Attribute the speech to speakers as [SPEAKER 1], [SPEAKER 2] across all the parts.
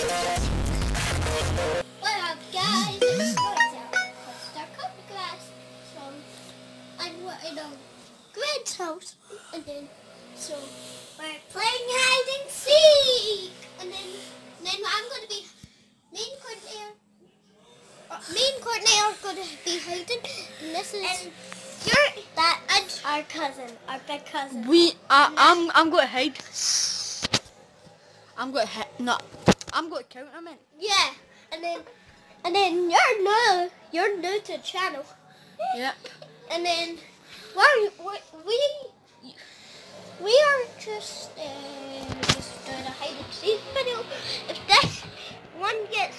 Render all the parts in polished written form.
[SPEAKER 1] What up, guys? It's Starcoat Glass. So I'm in a Greg's house, and then we're playing hide and seek, and then I'm gonna be me and Courtney are gonna be hiding, and this is that's our cousin, our big cousin.
[SPEAKER 2] I'm going to hide. I'm going to hide. No, I'm going to count them in.
[SPEAKER 1] Yeah, and then you're new to the channel.
[SPEAKER 2] Yep.
[SPEAKER 1] And then we are just doing a hide and seek video. If this one gets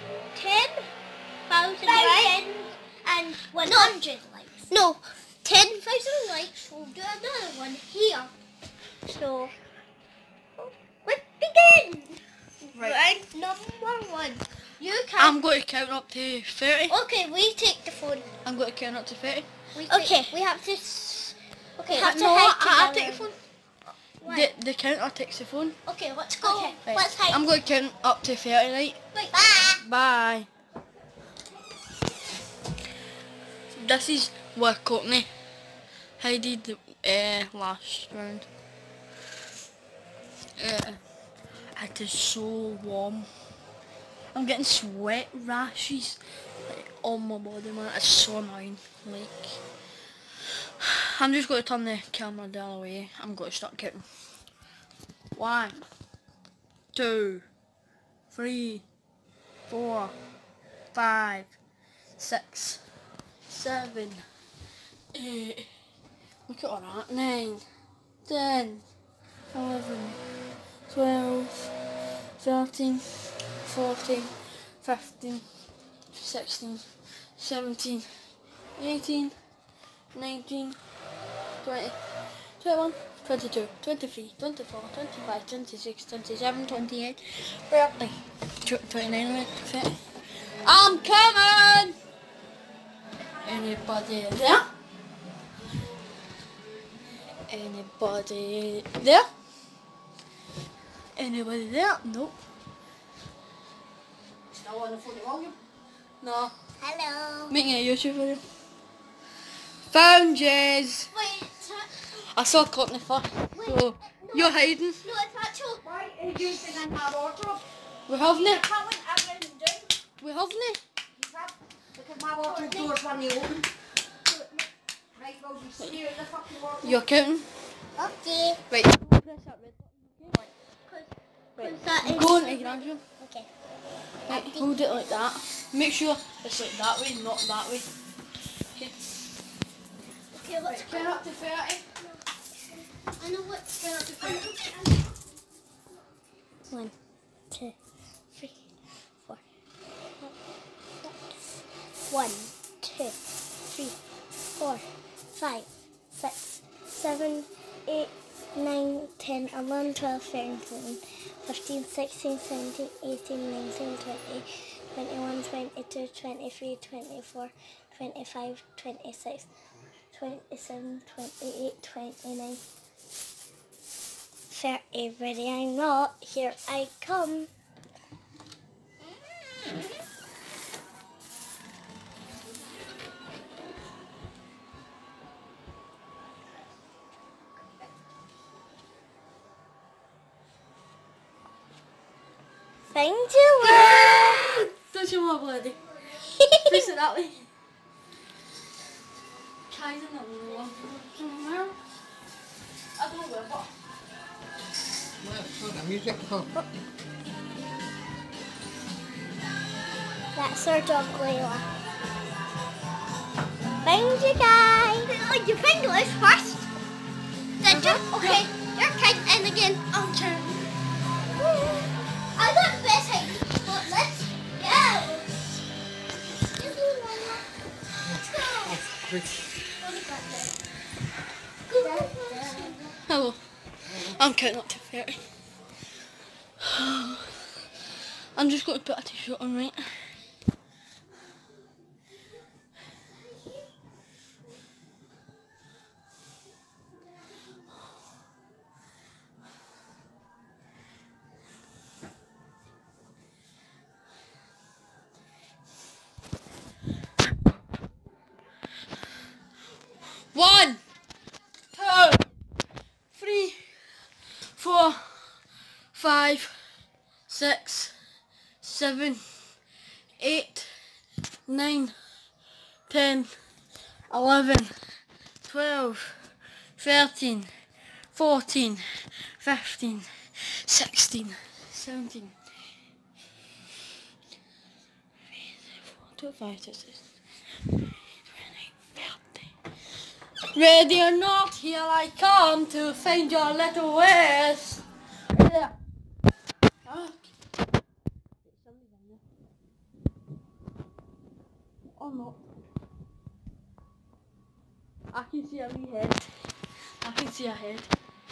[SPEAKER 1] 10,000 likes and 100 likes, no, 10,000 likes, we'll do another one here. So let's begin. Right, number 1. You can.
[SPEAKER 2] I'm going to count up to 30.
[SPEAKER 1] Okay, we take the phone.
[SPEAKER 2] I'm going to count up to 30.
[SPEAKER 1] We have to. Okay,
[SPEAKER 2] No, I'll take the phone. The counter takes the phone.
[SPEAKER 1] Okay, let's go.
[SPEAKER 2] Right.
[SPEAKER 1] Let's hide.
[SPEAKER 2] I'm going to count up to 30, right?
[SPEAKER 1] Bye.
[SPEAKER 2] Bye. This is where Courtney hided the last round. It is so warm. I'm getting sweat rashes on my body, man. It's so annoying. Like, I'm just going to turn the camera the other way. I'm going to start counting. 1, 2, 3, 4, 5, 6, 7, 8. Look at all that. 9, 10, 11, 12, 13, 14, 15, 16, 17, 18, 19, 20, 21, 22, 23, 24, 25, 26, 27, 28, 30, 29, 30. I'm coming! Anybody there? Anybody there? Anybody there? Nope. Still on the phone volume? No.
[SPEAKER 1] Hello.
[SPEAKER 2] Making a YouTube video. Found Jez.
[SPEAKER 1] Wait.
[SPEAKER 2] I saw Courtney first. So you're hiding.
[SPEAKER 1] No, it's actual.
[SPEAKER 3] Why are you using in my wardrobe?
[SPEAKER 2] We haven't
[SPEAKER 3] You
[SPEAKER 2] it.
[SPEAKER 3] can't let everything do.
[SPEAKER 2] We haven't it.
[SPEAKER 3] You can't. Because my wardrobe doors when you open. Right, well, you steer in the fucking wardrobe.
[SPEAKER 2] You're counting.
[SPEAKER 1] Okay.
[SPEAKER 2] Right. Press that red button.
[SPEAKER 1] Cause that is.
[SPEAKER 2] Go into your room.
[SPEAKER 1] Okay.
[SPEAKER 2] Right, hold it like that. Make sure it's like that way, not that way. Okay.
[SPEAKER 1] Okay, let's
[SPEAKER 2] Count up to 30.
[SPEAKER 1] I know what.
[SPEAKER 2] Count up to 30.
[SPEAKER 1] 1, 2, 3, 4. 1, 2, 3, 4, 5, 6, 7, 8, 9, 10, 11, 12, 13, 14, 15, 16, 17, 18, 19, 20, 21, 22, 23, 24, 25, 26, 27, 28, 29, 30. Ready? I'm not. Here I come. Find you.
[SPEAKER 2] Don't you want bloody? Face it that way. Tries in the wall. I don't know where.
[SPEAKER 4] Well, the music for
[SPEAKER 1] That's our dog Layla. Find you guys. Oh, you find us first. Did you? Okay. You're counting again.
[SPEAKER 2] Okay.
[SPEAKER 1] I got the best idea, but let's go.
[SPEAKER 2] Hello. I'm counting up to 30. I'm just going to put a t-shirt on, right? 1, 2, 3, 4, 5, 6, 7, 8, 9, 10, 11, 12, 13, 14, 15, 16, 17, 25, 26, 28, 30. Ready or not, here I come to find your little waist. There. Oh. Or not. I can see a wee head. I can see a head.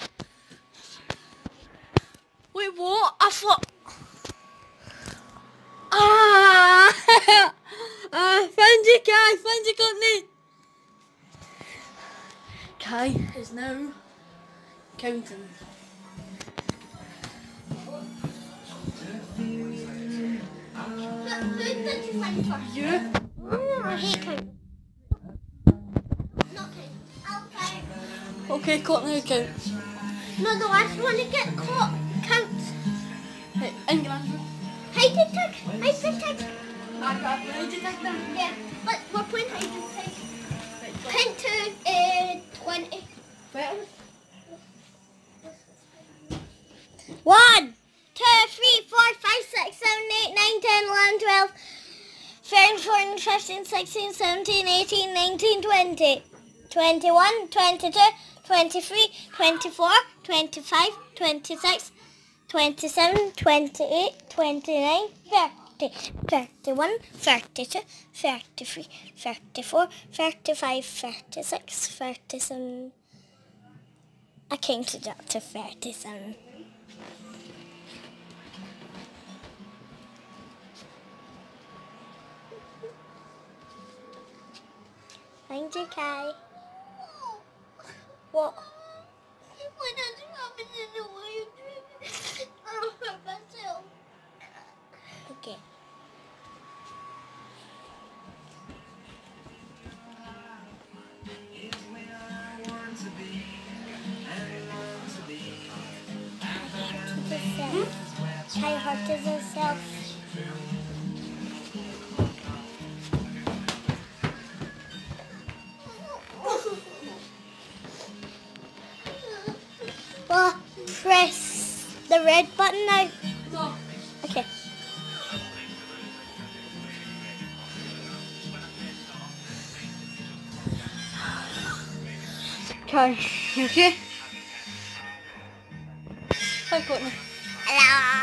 [SPEAKER 2] Wait, what? I thought... Ah! Found you, Kai! Found you, Courtney! Kai is now counting.
[SPEAKER 1] Who did you find first?
[SPEAKER 2] You?
[SPEAKER 1] I hate counting. Not counting. I'll count.
[SPEAKER 2] Okay, Courtney will count.
[SPEAKER 1] No, the last one to get caught counts.
[SPEAKER 2] Hey, England.
[SPEAKER 1] Hide and tag. Hide and tag.
[SPEAKER 2] I got ready to take them.
[SPEAKER 1] Yeah, but we're playing hide and tag. Count to 20.
[SPEAKER 2] Better.
[SPEAKER 1] 1, 2, 3, 4, 5, 6, 7, 8, 9, 10, 11, 12, 13, 14, 15, 16, 17, 18, 19, 20, 21, 22, 23, 24, 25, 26, 27, 28, 29, 30, 31, 32, 33, 34, 35, 36, 37. I counted up to 37. Thank you, Kai. What? Why don't you have it in the way? I'll hurt myself. Okay. Kai hurted herself. Well, press the red button now.
[SPEAKER 2] No.
[SPEAKER 1] Okay.
[SPEAKER 2] Kai, you okay? Hi, Courtney.
[SPEAKER 1] Hello.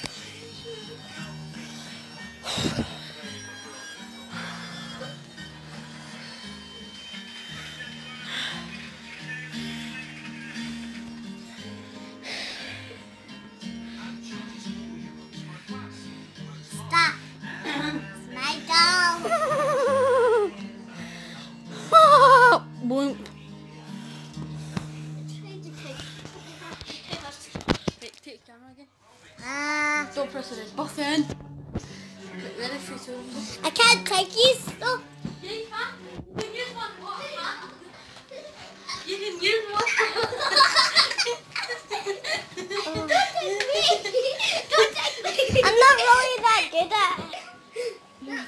[SPEAKER 1] Stop. It's my doll.
[SPEAKER 2] Boom. Take the camera again. Don't press the red button. Get ready for 2.
[SPEAKER 1] I can't take you stuff.
[SPEAKER 2] Yeah, you can. You can use one. You can use one.
[SPEAKER 1] Don't take me. Don't take me. I'm not really that good at it.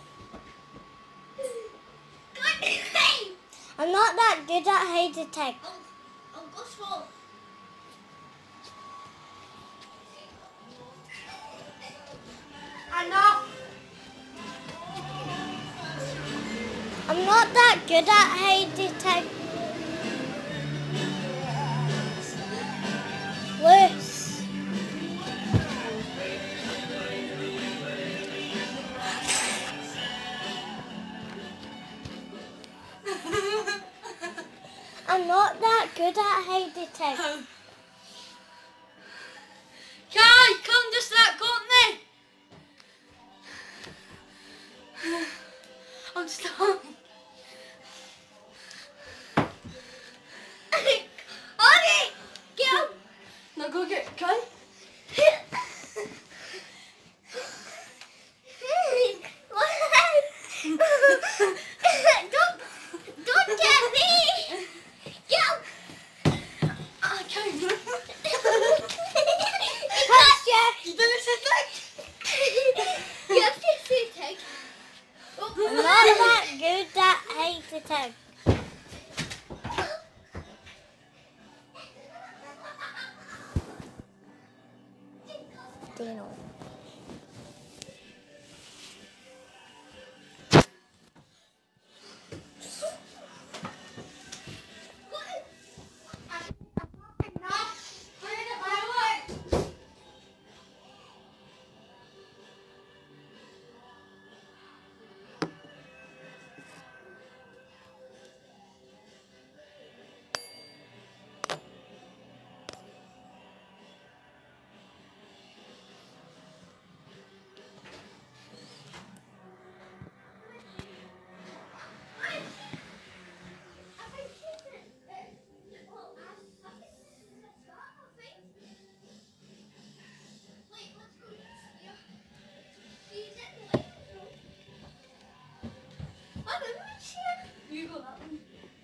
[SPEAKER 1] I'm not that good at hide and tag. I'll go slow. I'm not that good at hide and tag. Loose. I'm not that good at hide and tag.
[SPEAKER 2] Kai, come just that Courtney. I'm stuck.
[SPEAKER 1] Okay, go.
[SPEAKER 2] Now go get Kai.
[SPEAKER 1] Don't get me. staying on.
[SPEAKER 2] You go that one.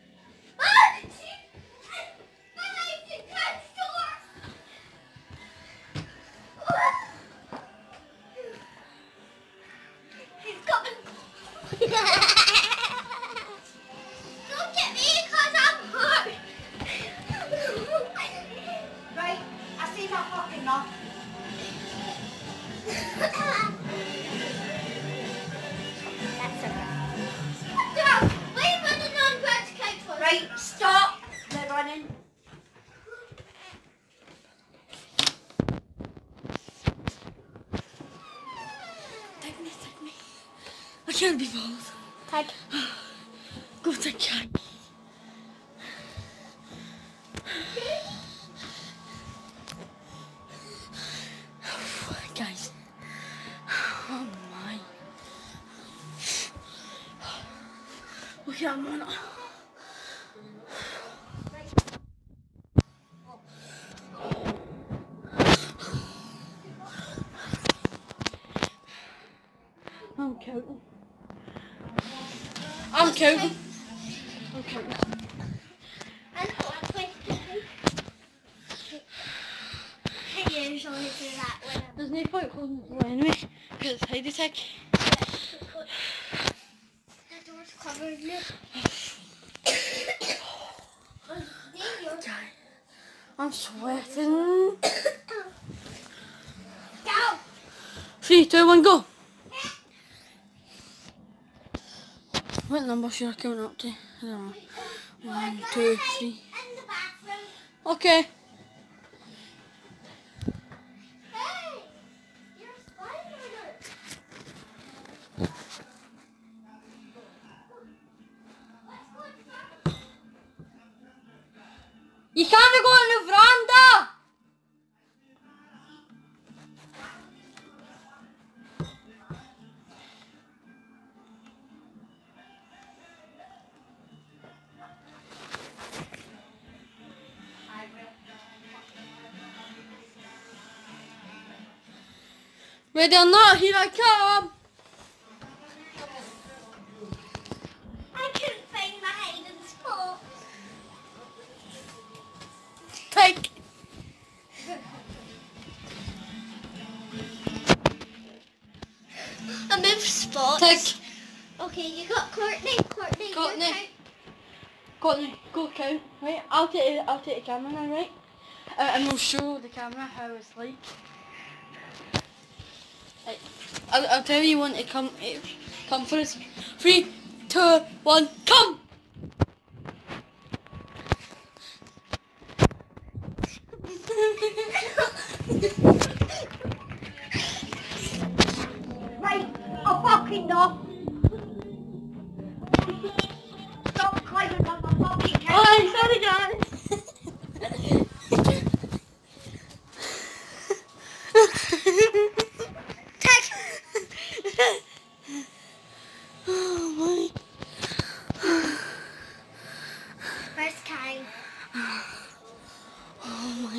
[SPEAKER 1] Don't get me because I'm hurt.
[SPEAKER 3] Right, I see that fucking knock.
[SPEAKER 1] That's okay. Wait for the non-grudge cake for
[SPEAKER 3] Right, stop the running.
[SPEAKER 2] Take me. I can't be bothered.
[SPEAKER 1] Tag.
[SPEAKER 2] Go take Jack. Guys. Oh my. Look at man. I'm counting. I'm counting.
[SPEAKER 1] And what way to I usually do that when I'm
[SPEAKER 2] There's no point holding the door anyway, because it's hide attack.
[SPEAKER 1] the door's covered now.
[SPEAKER 2] I'm sweating.
[SPEAKER 1] Go!
[SPEAKER 2] 3, 2, 1, go. What number should I count up to? I don't know. 1, 2, 3.
[SPEAKER 1] In the bathroom.
[SPEAKER 2] Okay.
[SPEAKER 1] Hey! You're a spider. Let's go inside.
[SPEAKER 2] You can't go on the veranda. Ready or not, here I come.
[SPEAKER 1] I couldn't find my hiding spot.
[SPEAKER 2] Take.
[SPEAKER 1] I moved spots.
[SPEAKER 2] Take.
[SPEAKER 1] Okay, you got Courtney. Courtney,
[SPEAKER 2] Courtney.
[SPEAKER 1] you count.
[SPEAKER 2] Courtney, go count. Right, I'll take the camera now, right? And we'll show the camera how it's like. Right. I'll tell you when to come first. 3, 2, 1, come!
[SPEAKER 3] Right, I'll fucking know. Stop climbing on my fucking couch.
[SPEAKER 2] Oh, I'm sorry guys. Oh my.
[SPEAKER 1] First time.
[SPEAKER 2] Oh my.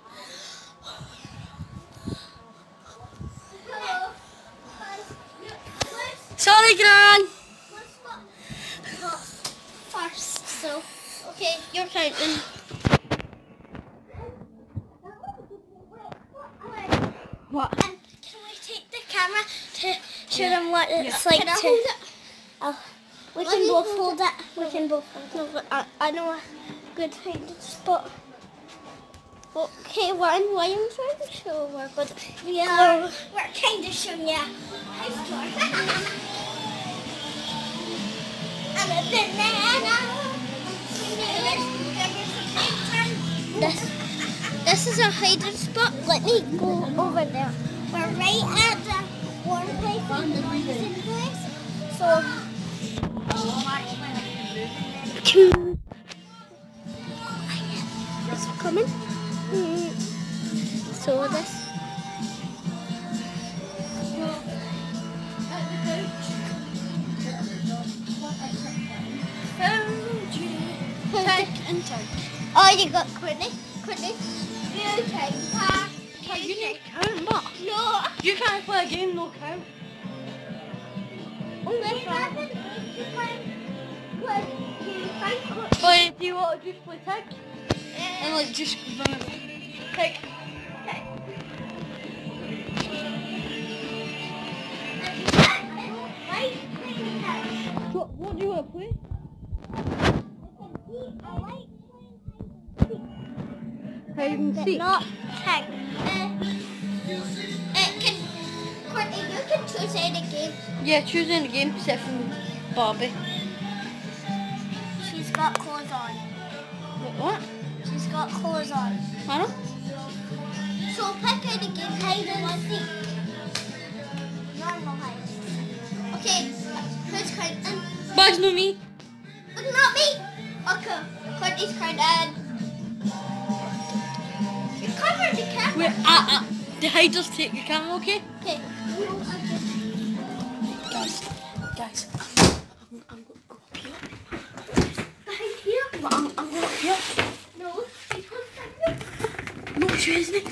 [SPEAKER 1] Hello.
[SPEAKER 2] Sorry, Gran.
[SPEAKER 1] Let's go first. So, okay, you're counting.
[SPEAKER 2] What?
[SPEAKER 1] And can we take the camera to show them what it's like
[SPEAKER 2] Can I
[SPEAKER 1] to...
[SPEAKER 2] hold it?
[SPEAKER 1] We can both hold it. We can both hold it. No, but I know a good hiding spot. Okay, we're in Williamsburg, so we're good. Yeah, we're kind of showing you high school. I'm a banana. This is a hiding spot. Let me go over there. We're right at the warm place and the freezing place. So, it's coming. So this.
[SPEAKER 2] Tag and tag.
[SPEAKER 1] Oh, you got Courtney. Courtney, you take tag.
[SPEAKER 2] You need to count, but
[SPEAKER 1] No.
[SPEAKER 2] you can't play a game, no count.
[SPEAKER 1] Only five.
[SPEAKER 2] But do you want to just play tag? And like just run it. Tag. What do you want to play? Hide and seek.
[SPEAKER 1] Not tag. Courtney, you can choose any game.
[SPEAKER 2] Yeah, choose any game except from Barbie.
[SPEAKER 1] She's got clothes on.
[SPEAKER 2] Wait, what?
[SPEAKER 1] She's got clothes on.
[SPEAKER 2] I know.
[SPEAKER 1] So pick any game. Hide and seek. Normal hide. Okay, who's counting?
[SPEAKER 2] Bugs, no me.
[SPEAKER 1] But not me. Okay, Courtney's counting. You covered the camera.
[SPEAKER 2] Wait, the hiders take the camera, okay?
[SPEAKER 1] Okay.
[SPEAKER 2] Guys, I'm going to go up here.
[SPEAKER 1] Behind here?
[SPEAKER 2] But I'm going up here.
[SPEAKER 1] No, she's going to
[SPEAKER 2] No, she isn't.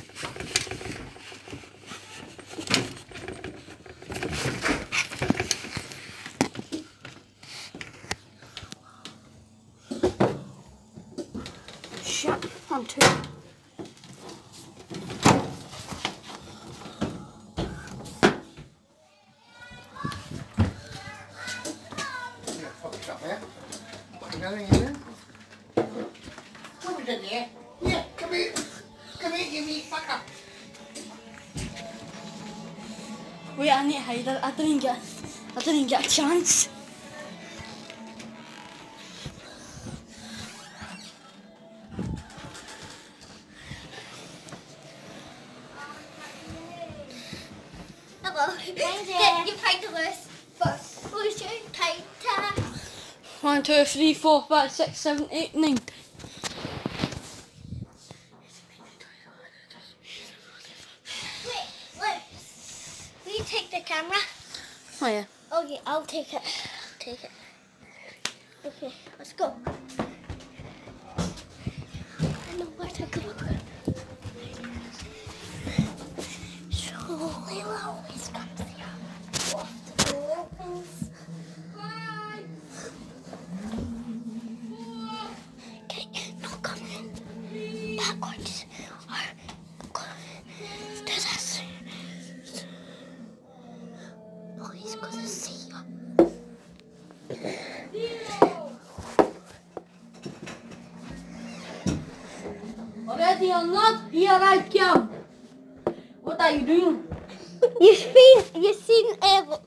[SPEAKER 2] Shut on two.
[SPEAKER 3] Yeah, come here, you wee fucker.
[SPEAKER 2] Wait, I need to hide her. I didn't even get a chance.
[SPEAKER 1] Hello. You find the list. First, who's your tight tag?
[SPEAKER 2] 1, 2, 3, 4, 5, 6, 7, 8, 9.
[SPEAKER 1] Wait. Will you take the camera?
[SPEAKER 2] Oh yeah.
[SPEAKER 1] Okay, I'll take it. Take it. Okay, let's go. I know where to go. So Layla always comes here. Off the door opens. Okay, no coming backwards or go to this. No, he's gonna see you.
[SPEAKER 2] Ready or not, here I come. What are you doing?
[SPEAKER 1] You've seen what?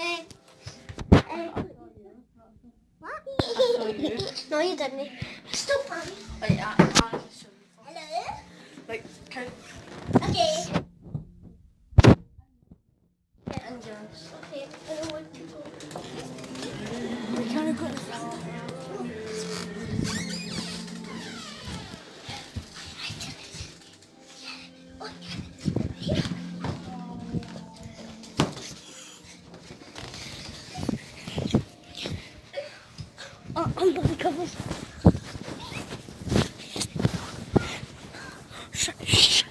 [SPEAKER 2] saw you.
[SPEAKER 1] No, you didn't. Stop running.
[SPEAKER 2] Wait,
[SPEAKER 1] Hello?
[SPEAKER 2] Like, count.
[SPEAKER 1] Okay.
[SPEAKER 2] And yours.
[SPEAKER 1] Okay, I don't want to go.
[SPEAKER 2] We can't go.
[SPEAKER 1] Oh, yeah.
[SPEAKER 2] Under the covers. Shh.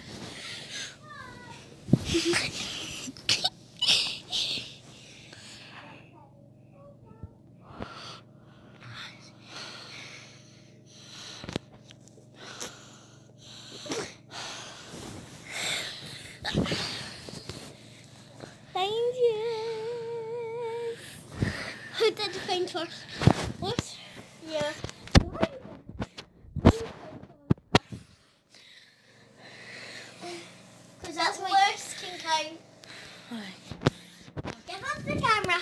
[SPEAKER 1] Thank you. Who did the thing first? What? Yeah. Now, give us the camera.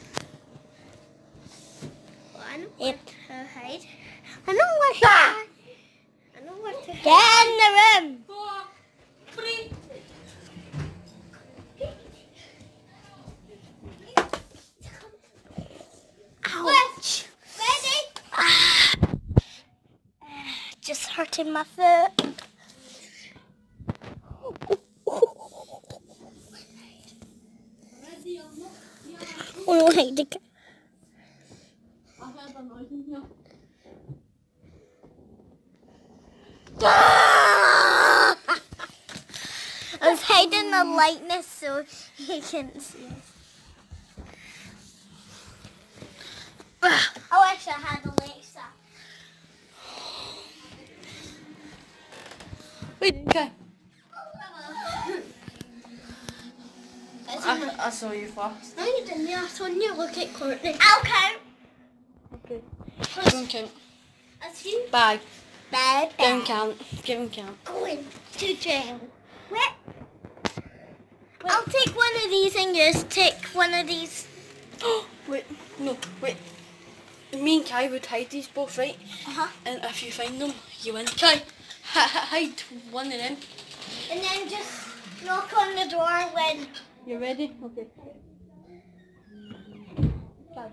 [SPEAKER 1] One, where to hide. I know where to hide. I know where to hide. Get in the room.
[SPEAKER 3] 4, 3.
[SPEAKER 1] Ouch. Ready? Just hurting my foot. Oh no, hide the
[SPEAKER 2] I heard a noise in here.
[SPEAKER 1] I was hiding the lightness so he couldn't see us. I wish I had Alexa.
[SPEAKER 2] Wait, okay. I saw you first.
[SPEAKER 1] No, you didn't. I saw you look at Courtney. I'll count.
[SPEAKER 2] Okay. Don't count.
[SPEAKER 1] I see.
[SPEAKER 2] Bye.
[SPEAKER 1] Bye.
[SPEAKER 2] Don't count. Give him count.
[SPEAKER 1] Going to jail. Wait. I'll take one of these and just take one of these.
[SPEAKER 2] Wait. No. Wait. Me and Kai would hide these both, right? And if you find them, you win. Kai, hide one of them.
[SPEAKER 1] And then just knock on the door when...
[SPEAKER 2] You ready? Okay. Kai.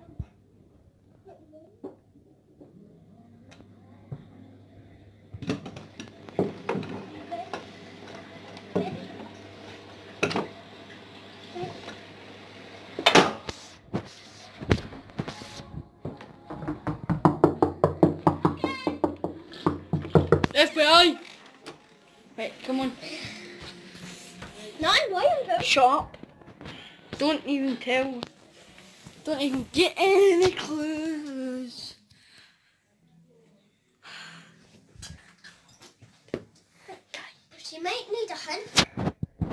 [SPEAKER 2] FBI! Right, come on.
[SPEAKER 1] No, I'm going to.
[SPEAKER 2] Shut up. Don't even tell. Don't even get any clues.
[SPEAKER 1] She might need a hint.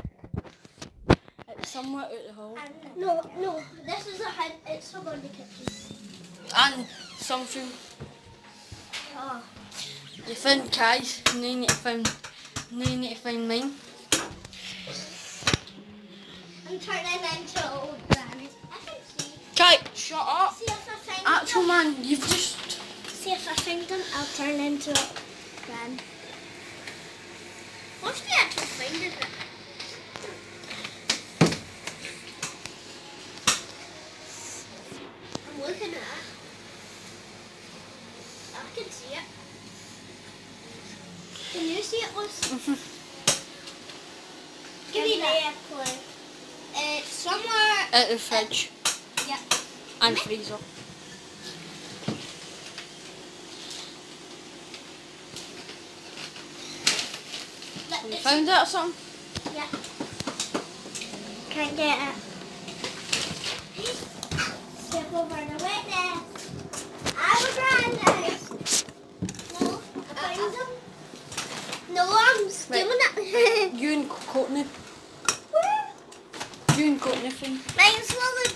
[SPEAKER 2] It's somewhere out the hall.
[SPEAKER 1] No, this is a hint. It's somewhere in the kitchen.
[SPEAKER 2] And something.
[SPEAKER 1] Oh.
[SPEAKER 2] You found Kai's, now you need to find mine.
[SPEAKER 1] I'm turning into old granny. I can see.
[SPEAKER 2] Kai, shut up.
[SPEAKER 1] See if I find
[SPEAKER 2] Actual
[SPEAKER 1] them.
[SPEAKER 2] man, you've just...
[SPEAKER 1] See if I find them, I'll turn into a granny. What's the actual thing, is it? I'm looking at it. I can see it. Can you see it, Liz? Give me that clue. It's somewhere...
[SPEAKER 2] At the fridge
[SPEAKER 1] Yeah.
[SPEAKER 2] and freezer. You found it or something?
[SPEAKER 1] Yeah. Can't get it. Step over the witness. I was right. No, I found them. No, I'm stealing it.
[SPEAKER 2] You and Courtney.
[SPEAKER 1] Where?
[SPEAKER 2] You and Courtney thing.
[SPEAKER 1] Mine's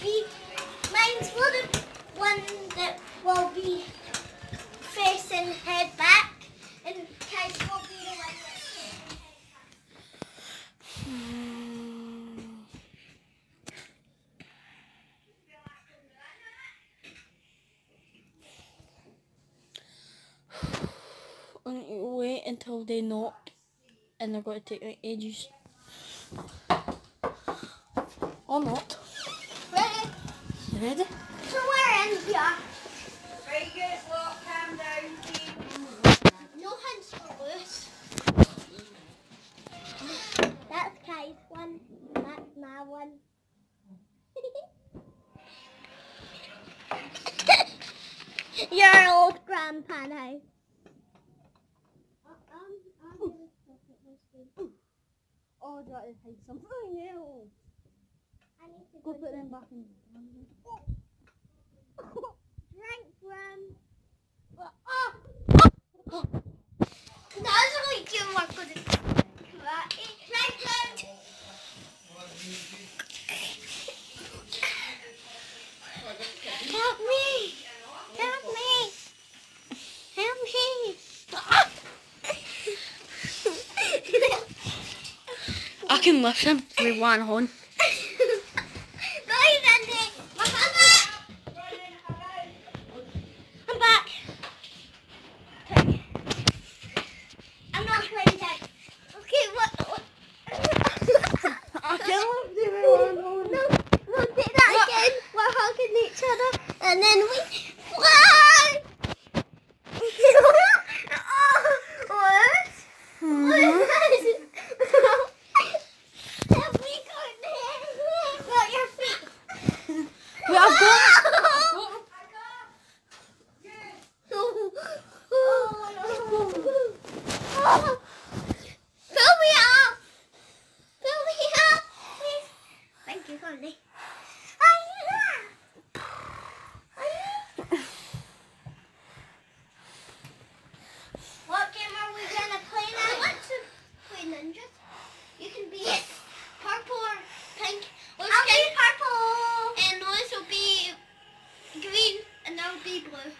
[SPEAKER 1] will the one that will be facing head back, and Kai's will be the one that's facing
[SPEAKER 2] Wait until they knock, and they're going to take like ages. Or not.
[SPEAKER 1] Ready?
[SPEAKER 2] You ready?
[SPEAKER 1] Somewhere in here.
[SPEAKER 3] Very good, look, calm down, team.
[SPEAKER 1] No hands for loose. That's Kai's one. That's my one. Your old grandpa now.
[SPEAKER 2] Oh, do you want to hide something else?
[SPEAKER 1] I need to
[SPEAKER 2] Go put them back in.
[SPEAKER 1] drink from. That's really too much for the drink from. Help me! Help me! Help me!
[SPEAKER 2] I can lift him with one hand.
[SPEAKER 1] Right, Andy. I'm back. Okay. I'm not playing tag. Okay, what?
[SPEAKER 2] I can lift him with one hand.
[SPEAKER 1] No, we'll do that again. We're hugging each other, and then we fly. What? Have we got there? Got your feet.
[SPEAKER 2] Wait, I've got him.
[SPEAKER 1] Fill me up. Fill me up, please. Thank you, Connie. What game are we gonna play now? I want to play ninjas. You can be purple or pink. I'll be purple. And Lois will be green, and I'll be blue.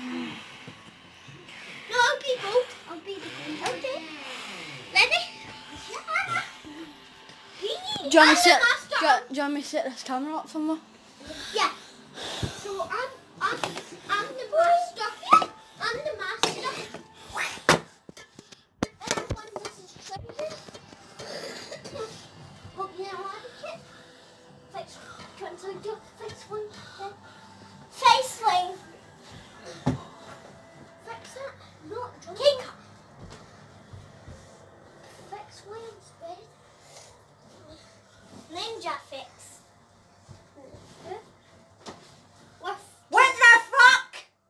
[SPEAKER 1] No, I'll be gold. I'll be the green. Okay. Ready?
[SPEAKER 2] Do you want me to set, do you want me to set this camera up somewhere?
[SPEAKER 1] Yeah. So I'm the master. I'm the master. Everyone, this is Trevor. Hope you know how to kick. Fix one. Face sling. Fix it. Not kick. Fix William's bed. Ninja fix.
[SPEAKER 3] What the fuck?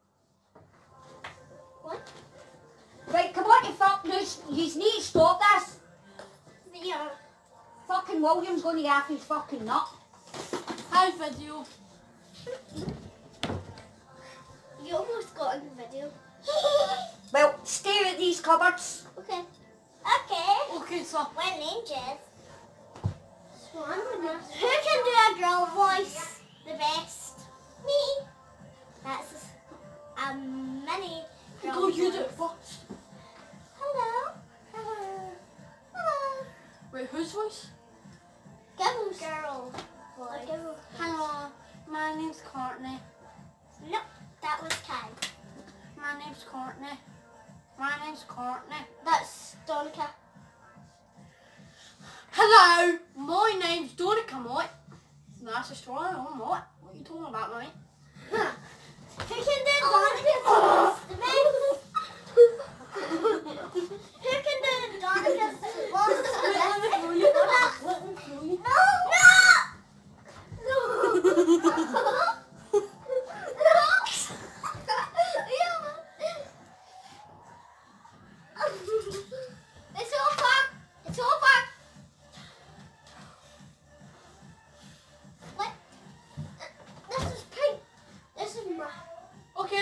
[SPEAKER 1] What?
[SPEAKER 3] Right, come on, you fuck loose. You need to stop this.
[SPEAKER 1] Yeah.
[SPEAKER 3] Fucking William's going to get off his fucking nut.
[SPEAKER 2] Hi, video.
[SPEAKER 1] You almost got in the video.
[SPEAKER 3] Well, stare at these cupboards.
[SPEAKER 1] Okay. Okay.
[SPEAKER 2] Okay, so
[SPEAKER 1] We're ninjas. So I'm gonna... Who can do a girl voice the best? Me. That's a mini girl
[SPEAKER 2] go you do
[SPEAKER 1] voice.
[SPEAKER 2] it first.
[SPEAKER 1] Hello. Hello. Hello.
[SPEAKER 2] Wait, whose voice?
[SPEAKER 1] Girls. Girl voice.
[SPEAKER 2] Hello, my name's Courtney.
[SPEAKER 1] Nope, that was Kai.
[SPEAKER 2] My name's Courtney. My name's Courtney.
[SPEAKER 1] That's Donica.
[SPEAKER 2] Hello, my name's Donica, mate. That's a story, I'm mate. What are you talking about, mate?
[SPEAKER 1] Who can do Donica's voice the best? Who can do Donica's voice the best? It's over. It's over. What? This is pink. This is my.
[SPEAKER 2] Okay.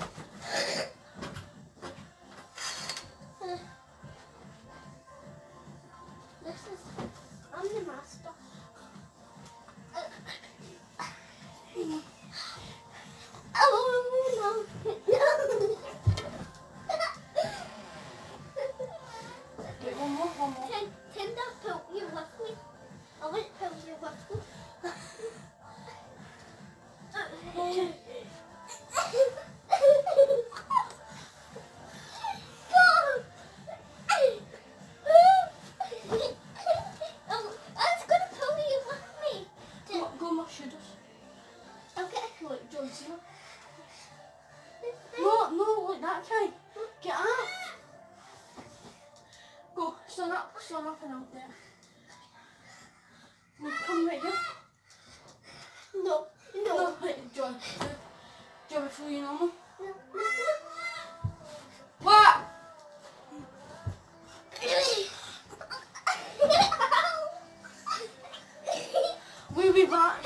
[SPEAKER 1] This is. I'm the master. Oh no.
[SPEAKER 2] Wait, one more.
[SPEAKER 1] Tinder, pull you with me. I won't pull you with me. I was gonna pull you with me.
[SPEAKER 2] Go my shooters.
[SPEAKER 1] Okay.
[SPEAKER 2] Like John Cena. No, like that kind. Get up. Go, stand up and out there. No, come right here.
[SPEAKER 1] No.
[SPEAKER 2] No, wait, John. Do you have a full normal? What? We'll be back.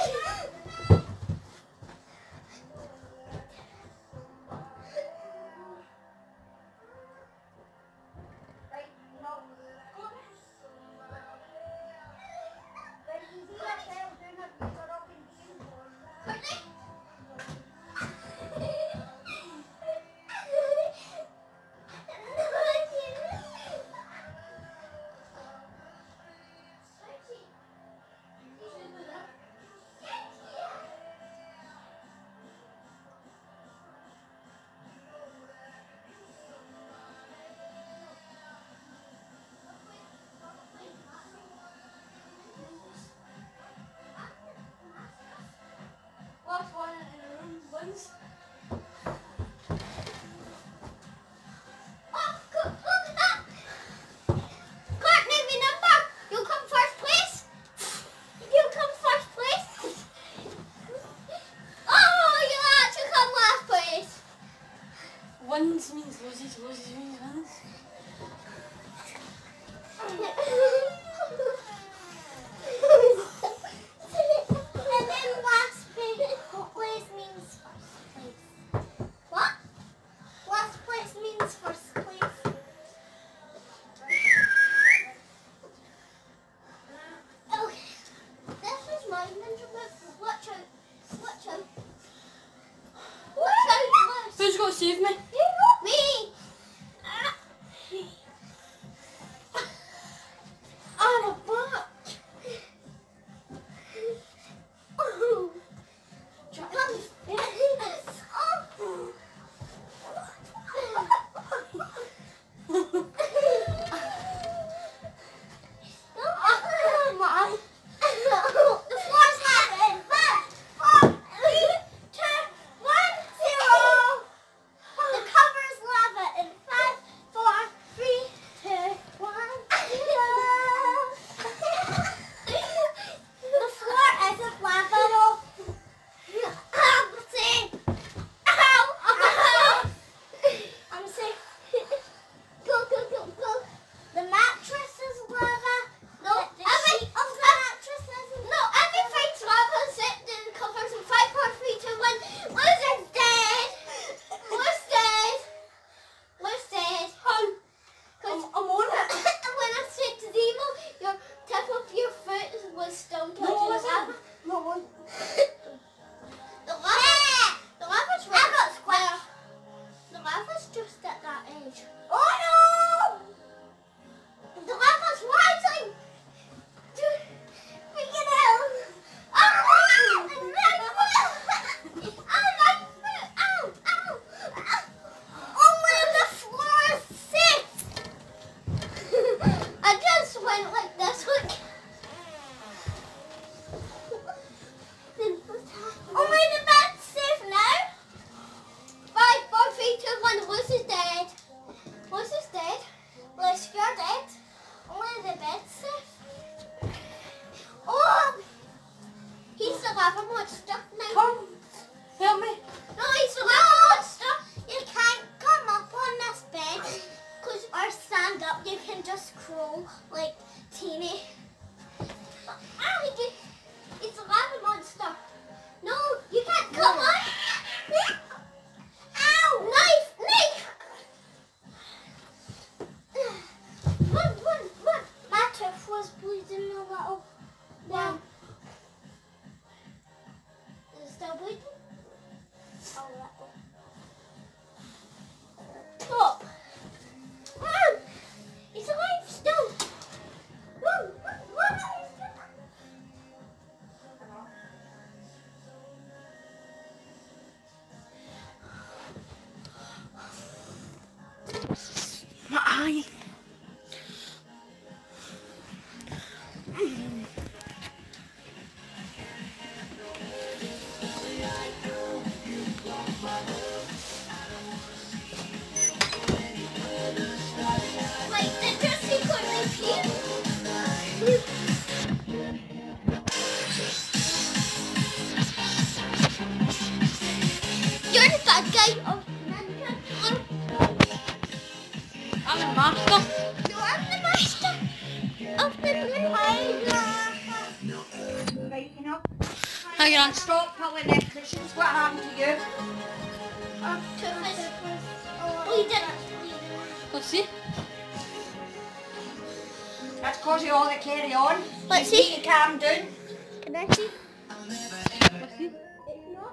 [SPEAKER 1] like teeny. It's a lava monster. No, you can't come on. Ow! Knife! Run! My tooth was bleeding a little. Now, is it still bleeding? A little. Stop! Run! It's alive still. Run!
[SPEAKER 2] My eye.
[SPEAKER 1] Like the Jurassic Park here. You're the bad guy of Minecraft.
[SPEAKER 2] I'm the master.
[SPEAKER 1] No, I'm the master of the Minecraft.
[SPEAKER 3] Right, you know.
[SPEAKER 2] Hi, Grant.
[SPEAKER 3] Stop pulling them cushions. What happened to you?
[SPEAKER 1] We didn't.
[SPEAKER 2] Let's see.
[SPEAKER 3] That's because you all the carry on.
[SPEAKER 1] Let's
[SPEAKER 3] You
[SPEAKER 1] see.
[SPEAKER 3] need to calm down.
[SPEAKER 1] Can I see?
[SPEAKER 2] Let's see.
[SPEAKER 1] It's not.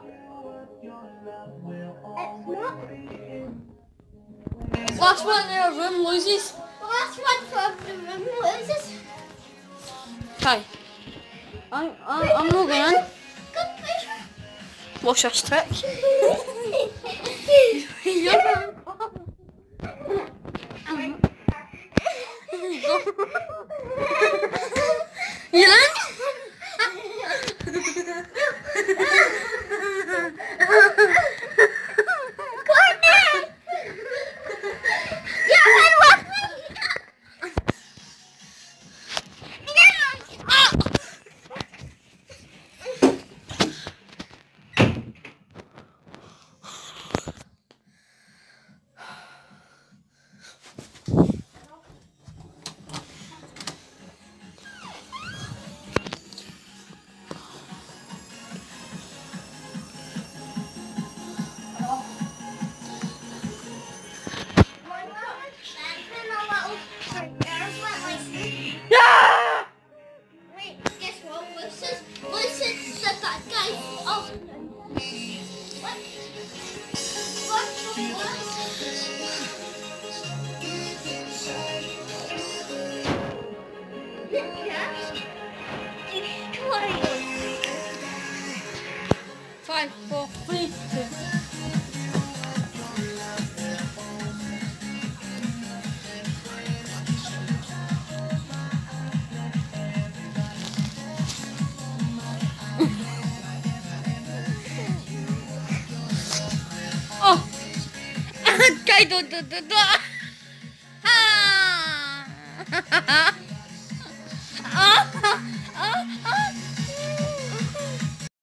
[SPEAKER 1] It's not.
[SPEAKER 2] Last one in our room loses.
[SPEAKER 1] The last one from the room loses.
[SPEAKER 2] Hi. I'm not going in.
[SPEAKER 1] Good push.
[SPEAKER 2] Watch this trick. You're in?
[SPEAKER 1] Wait, guess what? Lucy's the bad guy. Oh. What?
[SPEAKER 2] Five, four, three, two. Oh! Kaido, Ah!